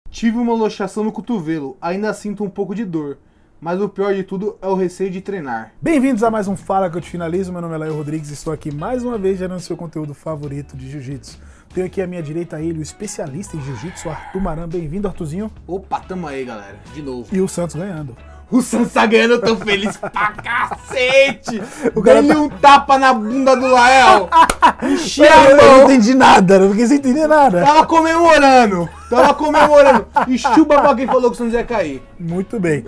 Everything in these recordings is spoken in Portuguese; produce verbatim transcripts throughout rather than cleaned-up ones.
Tive uma luxação no cotovelo, ainda sinto um pouco de dor. Mas o pior de tudo é o receio de treinar. Bem-vindos a mais um Fala que eu te finalizo. Meu nome é Laio Rodrigues e estou aqui mais uma vez gerando seu conteúdo favorito de jiu-jitsu. Tenho aqui à minha direita ele, o especialista em jiu-jitsu, Arthur Maran. Bem-vindo, Arthurzinho. Opa, tamo aí, galera. De novo. E o Santos ganhando. O Santos tá ganhando, eu tô feliz pra cacete! O cara Dei-lhe tá- um tapa na bunda do Lael! Enchi Eu, a eu não mão! entendi nada, não fiquei sem entender nada. Tava comemorando! Tava comemorando! E chupa pra quem falou que o Santos ia cair. Muito bem.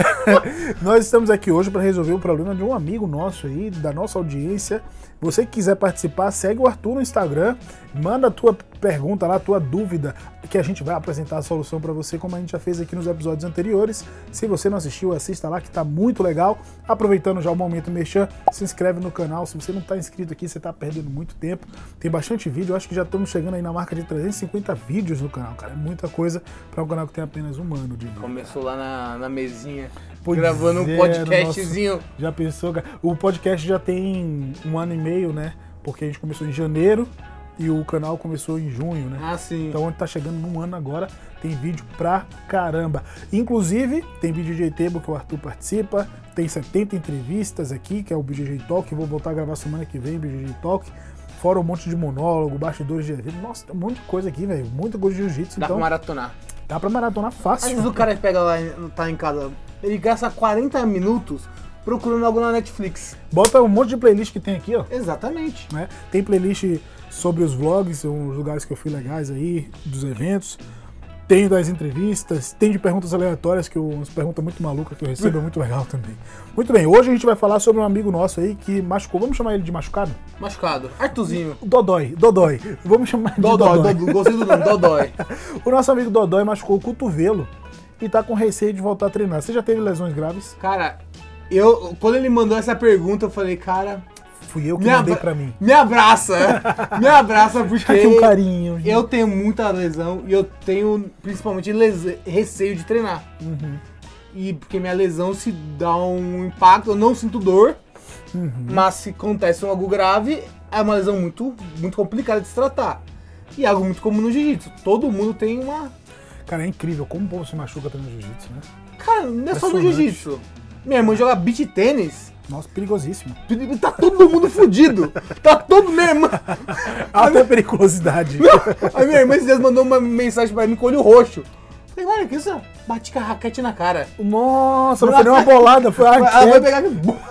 Nós estamos aqui hoje para resolver o problema de um amigo nosso aí, da nossa audiência. Você que quiser participar, segue o Arthur no Instagram, manda a tua pergunta lá, a tua dúvida, que a gente vai apresentar a solução para você, como a gente já fez aqui nos episódios anteriores. Se você não assistiu, assista lá, que tá muito legal. Aproveitando já o momento merchan, se inscreve no canal. Se você não tá inscrito aqui, você tá perdendo muito tempo. Tem bastante vídeo, eu acho que já estamos chegando aí na marca de trezentos e cinquenta vídeos no canal, cara. É muita coisa para um canal que tem apenas um ano de vídeo. Começou lá na, na mesinha, Pois gravando um é, podcastzinho. nosso- Já pensou, cara? O podcast já tem um ano e meio, né? Porque a gente começou em janeiro e o canal começou em junho, né? Ah, sim. Então, onde tá chegando num ano agora, tem vídeo pra caramba. Inclusive, tem vídeo de J Table que o Arthur participa, tem setenta entrevistas aqui, que é o B J J Talk, que vou voltar a gravar semana que vem, B J J Talk. Fora um monte de monólogo, bastidores de evento. Nossa, tem um monte de coisa aqui, velho. Muita coisa de jiu-jitsu, Dá então pra maratonar. dá pra maratonar Às fácil. vezes o cara pega lá, tá em casa, ele gasta quarenta minutos procurando algo na Netflix. Bota um monte de playlist que tem aqui, ó. Exatamente. Né? Tem playlist sobre os vlogs, são os lugares que eu fui legais aí, dos eventos. Tem das entrevistas, tem de perguntas aleatórias, que eu, umas perguntas muito malucas que eu recebo, é muito legal também. Muito bem, hoje a gente vai falar sobre um amigo nosso aí que machucou, vamos chamar ele de machucado? Machucado. Artuzinho. Dodói, Dodói, vamos chamar de Dodói, Dodói. Dodói. Gostei do nome, Dodói. O nosso amigo Dodói machucou o cotovelo e tá com receio de voltar a treinar. Você já teve lesões graves? Cara, eu, quando ele mandou essa pergunta, eu falei, cara, Fui eu que me, mandei abra pra mim. me abraça. Me abraça, porque Aqui um carinho. eu tenho muita lesão e eu tenho principalmente lese- receio de treinar. Uhum. E porque minha lesão se dá um impacto, eu não sinto dor, Uhum. mas se acontece algo grave, é uma lesão muito, muito complicada de se tratar. E é algo muito comum no jiu-jitsu. Todo mundo tem uma... Cara, é incrível como o povo se machuca treinando jiu-jitsu, né? Cara, não é só no Impressionante. jiu-jitsu. Minha irmã joga beach tênis, Nossa, perigosíssimo. tá todo mundo fudido. Tá todo... Minha irmã... Até periculosidade. A minha irmã esses dias mandou uma mensagem pra mim com o olho roxo. Falei, olha, que isso? Bati com a raquete na cara. Nossa, não foi nem uma bolada, foi a Ela vai raquete. pegar...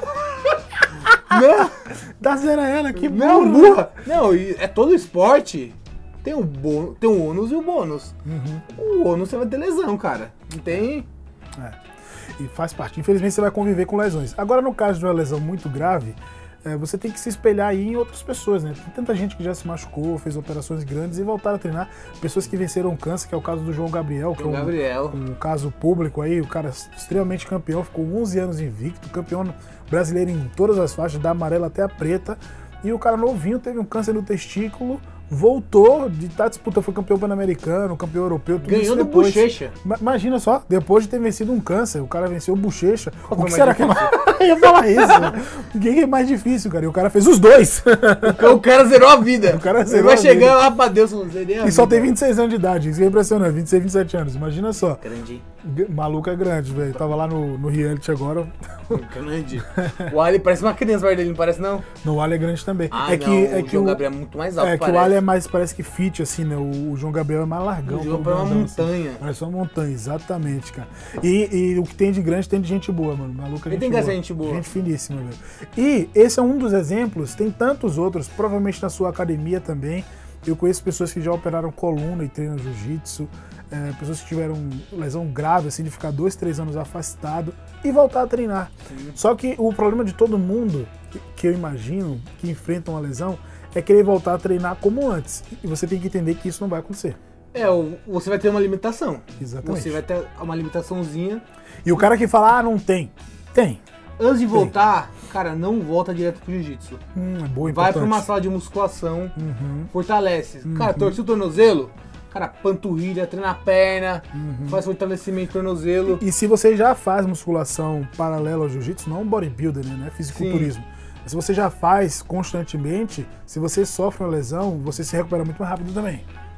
Não, Dá zero a ela, que não, burra. burra. Não, e é todo esporte. Tem um, bônus, tem um ônus e o bônus. Uhum. O ônus você vai ter lesão, cara. Não tem... É. E faz parte. Infelizmente você vai conviver com lesões. Agora, no caso de uma lesão muito grave, é, você tem que se espelhar aí em outras pessoas, né? Tem tanta gente que já se machucou, fez operações grandes e voltaram a treinar. Pessoas que venceram câncer, que é o caso do João Gabriel, que O é um, Gabriel. um caso público aí, o cara extremamente campeão, ficou onze anos invicto, campeão brasileiro em todas as faixas, da amarela até a preta. E o cara novinho teve um câncer no testículo, voltou de estar disputando, foi campeão pan-americano, campeão europeu, tudo isso Ganhou do depois. Bochecha. Ma- Imagina só, depois de ter vencido um câncer, o cara venceu o Bochecha. Qual O foi que mais será que é mais... Eu ia falar isso, né? O que é mais difícil, cara? E o cara fez os dois. O cara zerou a vida. O cara Ele zerou vai a chegar vida. lá pra Deus, eu zerei a E só vida. tem vinte e seis anos de idade, isso é impressionante, vinte e seis, vinte e sete anos, imagina só. Grande. G- Maluco é grande, velho. Tava lá no, no reality agora. Grande. O Ali parece uma criança perto dele, não parece não? No Ali é grande também. Ah, é que, não, é o que João o, Gabriel é muito mais alto, é que parece. o Ali é mais, parece que fit, assim, né? O, o João Gabriel é mais largão. O João como é uma grandão, assim. montanha. Parece uma montanha, exatamente, cara. E, e o que tem de grande tem de gente boa, mano. Maluco é Ele gente tem que boa. ser gente boa. Gente finíssima, velho. E esse é um dos exemplos, tem tantos outros, provavelmente na sua academia também. Eu conheço pessoas que já operaram coluna e treinam jiu-jitsu, é, pessoas que tiveram lesão grave, assim, de ficar dois, três anos afastado e voltar a treinar. Sim. Só que o problema de todo mundo, que- que eu imagino, que enfrenta uma lesão, é querer voltar a treinar como antes. E você tem que entender que isso não vai acontecer. É, o- você vai ter uma limitação. Exatamente. Você vai ter uma limitaçãozinha. E o cara que fala, ah, não tem. Tem. Antes de voltar, cara, não volta direto pro jiu-jitsu. Hum, é boa, Vai importante. pra uma sala de musculação, Uhum. fortalece. Cara, torceu o tornozelo, cara, panturrilha, treina a perna, Uhum. faz fortalecimento do tornozelo. E se você já faz musculação paralela ao jiu-jitsu, não bodybuilder, né? Não é fisiculturismo. Se você já faz constantemente, se você sofre uma lesão, você se recupera muito mais rápido também.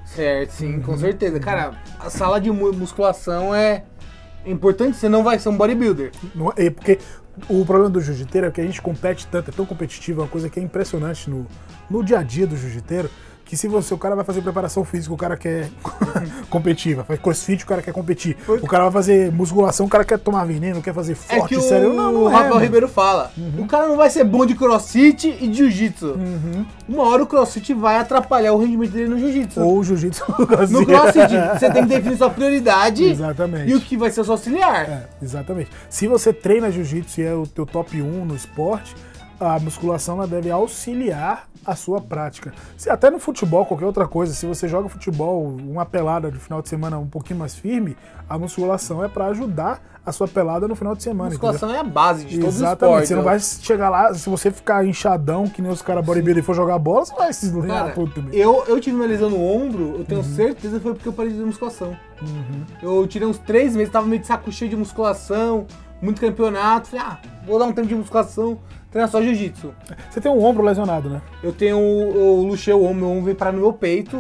Certo, sim, com certeza. Cara, a sala de mu- musculação é importante, você não vai ser um bodybuilder. Não é, porque o problema do jiu-jiteiro é que a gente compete tanto, é tão competitivo, é uma coisa que é impressionante no, no dia a dia do jiu-jiteiro, que se você, o cara vai fazer preparação física, o cara quer competir, vai fazer crossfit, o cara quer competir, o cara vai fazer musculação, o cara quer tomar veneno, quer fazer É forte, que o, sério, não, não o é, Rafael mano. Ribeiro fala, o cara não vai ser bom de crossfit e de jiu-jitsu. Uhum. Uma hora o crossfit vai atrapalhar o rendimento dele no jiu-jitsu. Ou o jiu-jitsu. No crossfit, você tem que definir sua prioridade Exatamente. e o que vai ser o seu auxiliar. É, exatamente. Se você treina jiu-jitsu e é o teu top um no esporte, a musculação ela deve auxiliar a sua prática. Se, até no futebol, qualquer outra coisa, se você joga futebol, uma pelada de final de semana um pouquinho mais firme, a musculação é para ajudar a sua pelada no final de semana. A musculação entendeu? é a base de todos os Exatamente. esportes. Você não vai chegar lá, se você ficar inchadão, que nem os caras bodybuilder e for jogar bola, você vai se Cara, lenhar tudo também. eu, eu tive uma lesão no ombro, eu tenho certeza que foi porque eu parei de fazer musculação. Eu tirei uns três meses, tava meio de saco cheio de musculação, muito campeonato. Falei, ah, vou dar um tempo de musculação, treinar só jiu-jitsu. Você tem um ombro lesionado, né? Eu tenho, eu luxei o ombro, meu ombro veio parar no meu peito.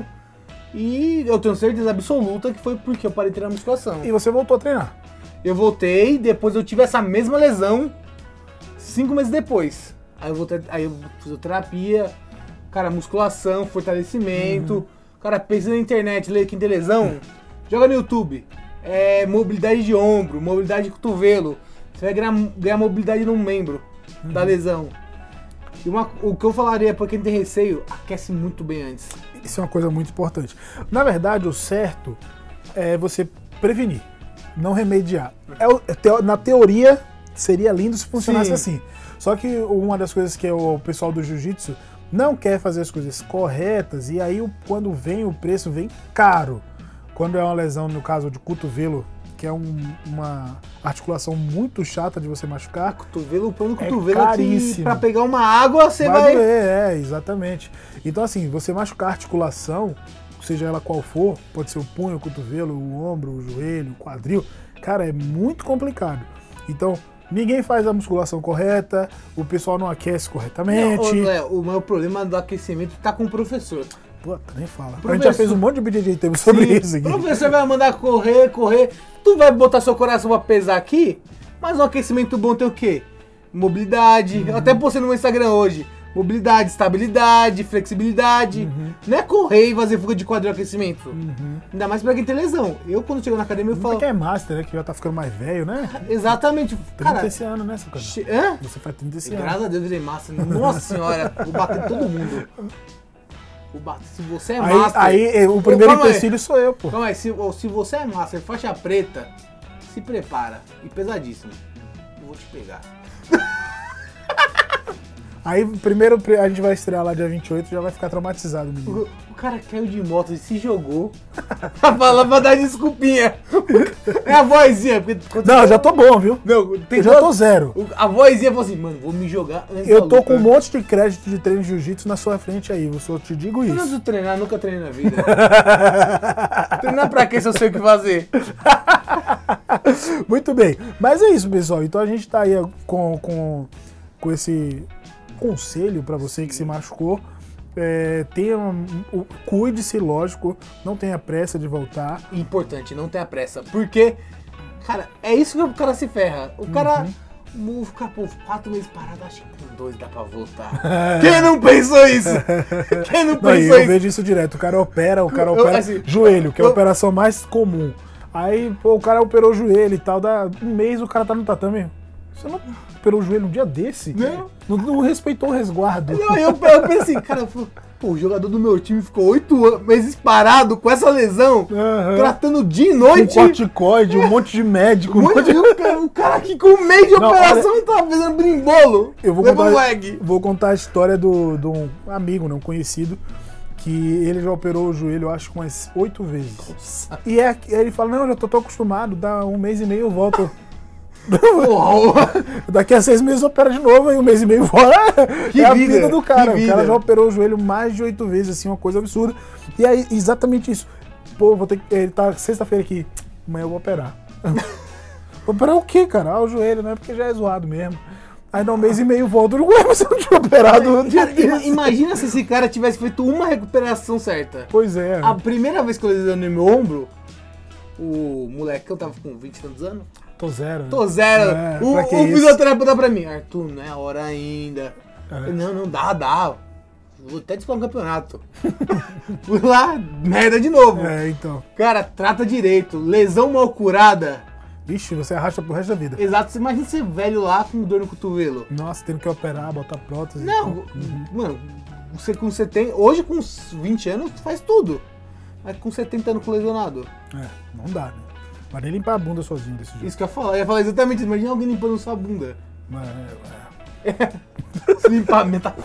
E eu tenho certeza absoluta que foi porque eu parei de treinar musculação. E você voltou a treinar. Eu voltei, depois eu tive essa mesma lesão cinco meses depois. Aí eu voltei, aí eu fiz fisioterapia, cara, musculação, fortalecimento. Uhum. Cara, pensa na internet, lê quem tem lesão, joga no YouTube. É, mobilidade de ombro, mobilidade de cotovelo. Você vai ganhar, ganhar mobilidade num membro Uhum. da lesão. E uma, o que eu falaria pra quem tem receio, aquece muito bem antes. Isso é uma coisa muito importante. Na verdade, o certo é você prevenir, não remediar. É o- é teo- na teoria, seria lindo se funcionasse Sim. assim. Só que uma das coisas que o pessoal do jiu-jitsu não quer fazer as coisas corretas, e aí o- quando vem o preço, vem caro. Quando é uma lesão, no caso de cotovelo, que é um- uma articulação muito chata de você machucar, Cotovelo, põe no É cotovelo aqui, caríssimo. pra pegar uma água, você vai vai... doer, é, exatamente. Então, assim, você machucar a articulação, seja ela qual for, pode ser o punho, o cotovelo, o ombro, o joelho, o quadril, cara, é muito complicado. Então, ninguém faz a musculação correta, o pessoal não aquece corretamente. Não, Léo, o meu problema do aquecimento tá com o professor. Puta, nem fala. A gente Professor- já fez um monte de B J J tema sobre Sim, isso aqui. O professor vai mandar correr, correr. Tu vai botar seu coração pra pesar aqui, mas um aquecimento bom tem o quê? Mobilidade. Uhum. Eu até postei no meu Instagram hoje. Mobilidade, estabilidade, flexibilidade. Uhum. Não é correr e fazer fuga de quadril aquecimento. Ainda mais pra quem tem lesão. Eu, quando chego na academia, eu Você falo... que é master, né? Que já tá ficando mais velho, né? Exatamente. trinta Cara, esse ano, né, seu cara? che- hã? Você faz trinta esse ano. Graças a Deus, virei massa. Nossa senhora, vou bater em todo mundo. Vou bater. Se você é Aí, master... aí eh, o primeiro calma aí. empecilho sou eu, pô. Calma aí, se, ó, se você é master, faixa preta, se prepara. E pesadíssimo. Eu vou te pegar. Aí primeiro a gente vai estrear lá dia vinte e oito, já vai ficar traumatizado, menino. O, o cara caiu de moto e se jogou pra falar pra dar desculpinha. É a vozinha. Porque quando Não, você- já tô bom, viu? Não, tem Eu já tô duas- zero. o- A vozinha falou assim, mano, vou me jogar antes Eu da tô luta. com um monte de crédito de treino de jiu-jitsu na sua frente aí, eu só te digo Eu não isso. preciso treinar, nunca treinei na vida. Treinar pra quê se eu sei o que fazer? Muito bem. Mas é isso, pessoal. Então a gente tá aí com, com, com esse conselho pra você que se machucou. É, tenha um- um- cuide-se, lógico. Não tenha pressa de voltar. Importante, não tenha pressa. Porque, cara, é isso que o cara se ferra. O cara... Uhum. O ficar, pô, quatro meses parado, acho que com dois dá pra voltar. Quem não pensou isso? Quem não Não, e pensou eu isso? vejo isso direto. O cara opera, o cara Eu- opera assim, joelho, que é a eu- operação mais comum. Aí, pô, o cara operou o joelho e tal, dá um mês o cara tá no tatame. Você não operou o joelho um dia desse? Não. Não, não respeitou o resguardo. Não, eu, eu pensei, cara, pô, o jogador do meu time ficou oito an- meses parado com essa lesão, Aham. tratando de Um noite. corticoide, um monte de médico. um Muito- monte de- o, cara, o cara aqui com um mês de Não, operação tava fazendo brimbolo. Eu vou levando contar, leg. vou contar a história do, de um amigo, né, um conhecido, que ele já operou o joelho, eu acho, umas oito vezes. E é, aí ele fala, não, já tô tão acostumado, dá um mês e meio eu volto. Porra, Daqui a seis meses opera de novo, aí um mês e meio fora. Que é a vida, vida do cara. que O cara vida. já operou o joelho mais de oito vezes, assim, uma coisa absurda. E aí, exatamente isso. Pô, vou ter que. Ele tá sexta-feira aqui. Amanhã eu vou operar. Vou operar o quê, cara? Ah, o joelho, né? Porque já é zoado mesmo. Aí dá um mês e meio volta. Ué, você não tinha operado um dia Cara, ima- desse. imagina se esse cara tivesse feito uma recuperação certa. Pois é. A primeira vez que eu lesionei meu ombro, o moleque, eu tava com vinte e tantos anos. Tô zero. Né? Tô zero. É, o pra que o isso? fisioterapeuta pra mim, Arthur, não é a hora ainda. É. Eu falei, não, não dá, dá. Vou até disputar um campeonato. Fui lá, merda de novo. É, então. Cara, trata direito. Lesão mal curada. Vixe, você arrasta pro resto da vida. Exato, você imagina ser velho lá com dor no cotovelo. Nossa, tendo que operar, botar prótese. Não, Uhum. mano, você com setenta, hoje com uns vinte anos tu faz tudo. Mas com setenta anos com lesionado. É, não dá, né? Vai nem limpar a bunda sozinho desse jeito. Isso que eu ia falar, eu ia falar exatamente isso. Imagina alguém limpando sua bunda. Mas, é, é. Se limpar a metade.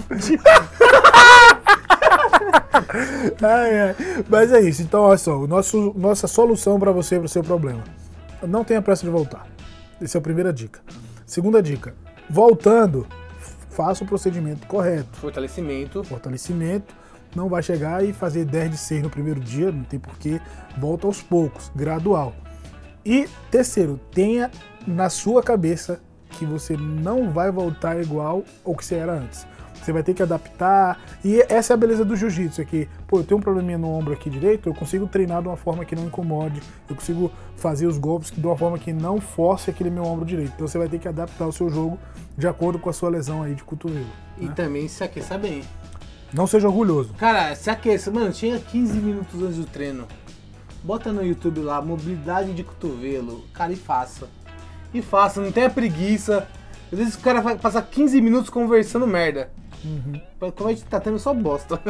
Ai, ai. Mas é isso. Então, olha só. O nosso, nossa solução pra você, pro seu problema. Não tenha pressa de voltar. Essa é a primeira dica. Segunda dica. Voltando, faça o procedimento correto. Fortalecimento. Fortalecimento. Não vai chegar e fazer dez de seis no primeiro dia. Não tem porquê. Volta aos poucos. Gradual. E terceiro, tenha na sua cabeça que você não vai voltar igual ao que você era antes. Você vai ter que adaptar. E essa é a beleza do jiu-jitsu aqui. Pô, eu tenho um probleminha no ombro aqui direito, eu consigo treinar de uma forma que não incomode. Eu consigo fazer os golpes de uma forma que não force aquele meu ombro direito. Então você vai ter que adaptar o seu jogo de acordo com a sua lesão aí de cotovelo. E Né? também se aqueça bem. Não seja orgulhoso. Cara, se aqueça. Mano, chega quinze minutos antes do treino. Bota no YouTube lá, mobilidade de cotovelo. Cara, e faça. E faça, não tenha preguiça. Às vezes o cara vai passar quinze minutos conversando merda. Uhum. Como a gente tá tendo só bosta.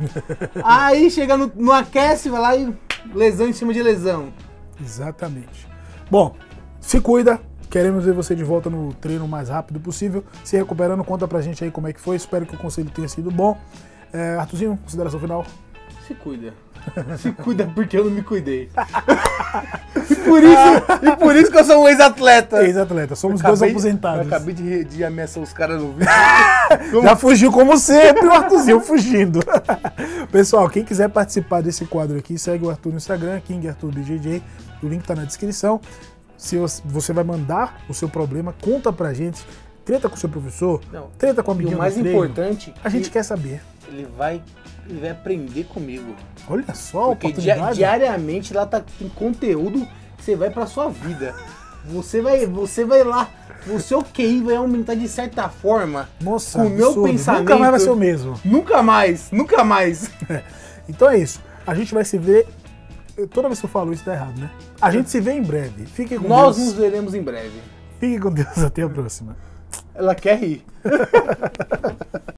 Aí chega no, no aquece, vai lá e lesão em cima de lesão. Exatamente. Bom, se cuida. Queremos ver você de volta no treino o mais rápido possível. Se recuperando, conta pra gente aí como é que foi. Espero que o conselho tenha sido bom. É, Arthurzinho, consideração final? Se cuida. Se cuida porque eu não me cuidei. e, por isso, e por isso que eu sou um ex-atleta. Ex-atleta, somos Eu dois acabei- aposentados. Eu acabei de, de ameaçar os caras no vídeo. Como- Já fugiu como sempre, o Arthurzinho fugindo. Pessoal, quem quiser participar desse quadro aqui, segue o Arthur no Instagram, King Arthur B J J. O link tá na descrição. Se você vai mandar o seu problema, conta pra gente. Treta com o seu professor, Não. treta com a E amiguinha o mais do treino. importante, A gente que quer saber. ele vai, ele vai aprender comigo. Olha só a Porque dia- oportunidade. diariamente lá tá, tem conteúdo que você vai pra sua vida. Você vai, você vai lá, o seu Q I vai aumentar de certa forma. Nossa, com o meu absurdo. pensamento. Nunca mais vai ser o mesmo. Nunca mais, nunca mais. Então é isso. A gente vai se ver. Toda vez que eu falo isso, tá errado, né? A gente se vê em breve. Fiquem com Nós Deus. nos veremos em breve. Fiquem com Deus. Até a próxima. Ela quer rir.